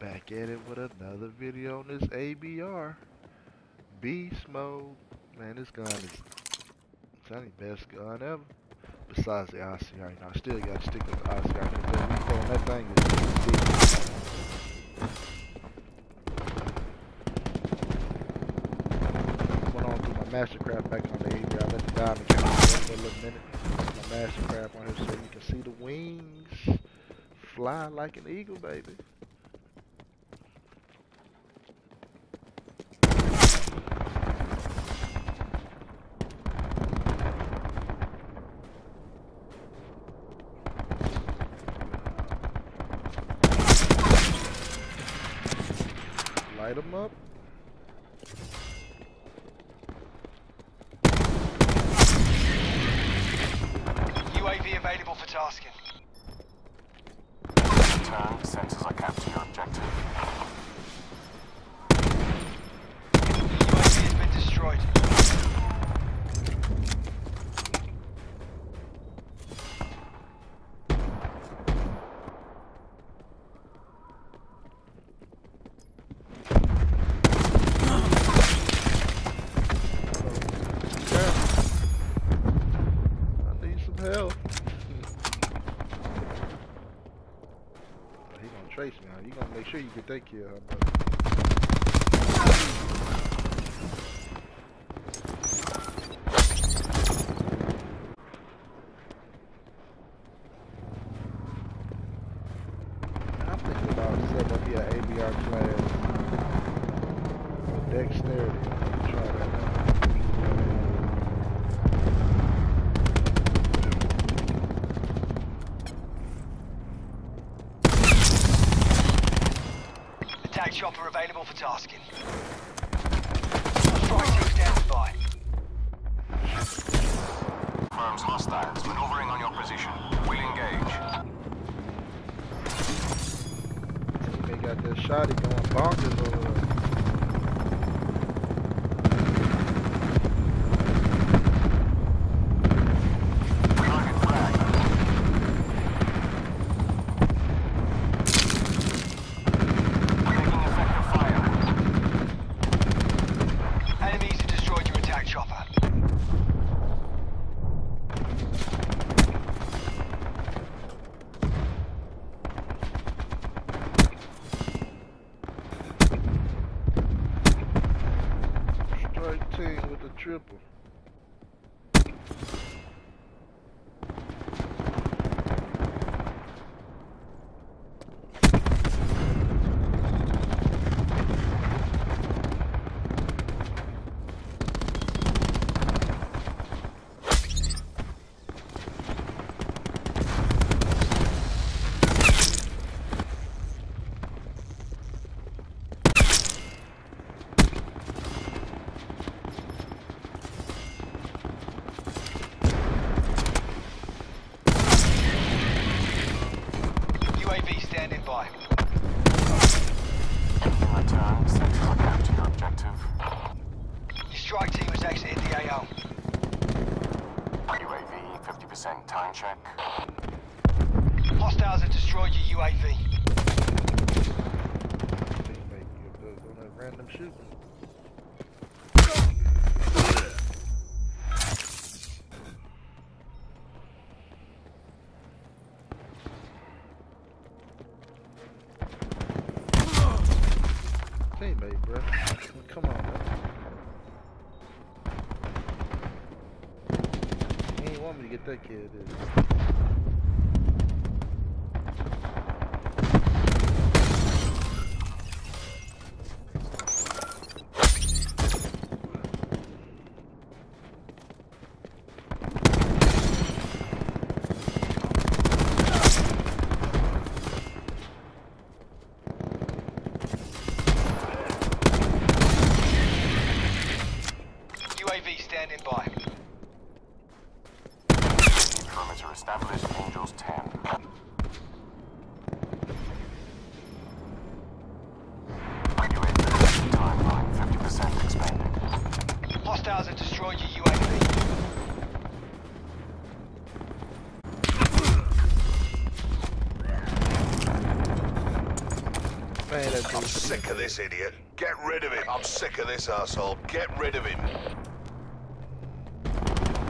Back at it with another video on this ABR. Beast mode. Man, this gun is the best gun ever. Besides the ICR, you know, I still gotta stick with the ICR because the recoil on that thing is ridiculous. Went on through my mastercraft back on the ABR. I let the diamond camera go for a little minute. My mastercraft on here so you can see the wings fly like an eagle, baby. Light them up. UAV available for tasking. Return, sensors are capturing your objective. UAV has been destroyed. Hell. He gonna trace me, huh? You gonna make sure you get that kill, huh, brother? I'm thinking about setting up here an ABR class with dexterity. Try that out. Attack chopper available for tasking. Strike team standing by. Firms hostiles maneuvering on your position. Will engage. They got that shotty going bonkers over there. Target flag. Taking effective fire. Enemies have destroyed your attack chopper. Strike team with the triple. UAV standing by. In return, sensors are capturing your objective. Your strike team has exited the AO. UAV 50% time check. Hostiles have destroyed your UAV. Teammate, you're good on that random shooting. Teammate, bro. Come on, bro. He ain't want me to get that kid, did he? UAV standing by. Perimeter established. Angels 10. UAV timeline 50% expanded. Hostiles have destroyed your UAV. Man, that I'm dude sick of this idiot. Get rid of him. I'm sick of this asshole. Get rid of him.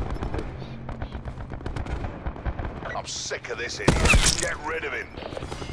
I'm sick of this idiot. Get rid of him.